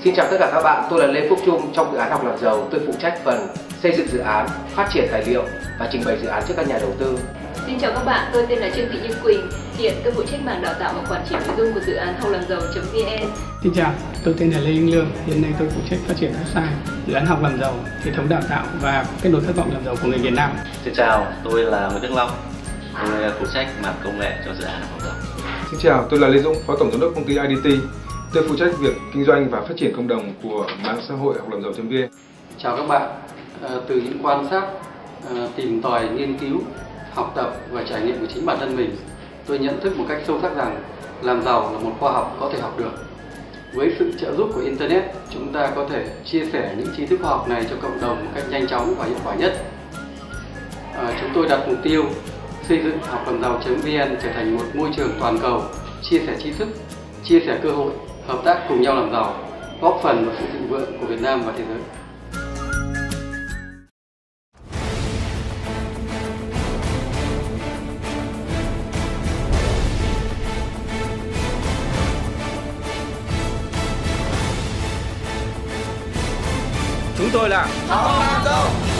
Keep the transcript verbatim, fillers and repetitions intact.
Xin chào tất cả các bạn, tôi là Lê Phúc Trung. Trong dự án Học làm giàu, tôi phụ trách phần xây dựng dự án, phát triển tài liệu và trình bày dự án trước các nhà đầu tư. Xin chào các bạn, tôi tên là Trương Thị Như Quỳnh, hiện tôi phụ trách mảng đào tạo và quản trị nội dung của dự án học làm giàu.vn. Xin chào, tôi tên là Lê Anh Lương, hiện nay tôi phụ trách phát triển website, dự án học làm giàu, hệ thống đào tạo và kết nối khát vọng làm giàu của người Việt Nam. Xin chào, tôi là Nguyễn Đức Long, tôi phụ trách mảng công nghệ cho dự án học làm giàu. Xin chào, tôi là Lê Dũng, phó tổng giám đốc công ty i đê tê. Tôi phụ trách việc kinh doanh và phát triển cộng đồng của mạng xã hội học làm giàu.vn. Chào các bạn, từ những quan sát, tìm tòi, nghiên cứu, học tập và trải nghiệm của chính bản thân mình, tôi nhận thức một cách sâu sắc rằng làm giàu là một khoa học có thể học được. Với sự trợ giúp của Internet, chúng ta có thể chia sẻ những tri thức khoa học này cho cộng đồng một cách nhanh chóng và hiệu quả nhất. À, chúng tôi đặt mục tiêu xây dựng học làm giàu.vn trở thành một môi trường toàn cầu, chia sẻ tri thức, chia sẻ cơ hội, hợp tác cùng nhau làm giàu, góp phần vào sự thịnh vượng của Việt Nam và thế giới. Chúng tôi là Học làm giàu.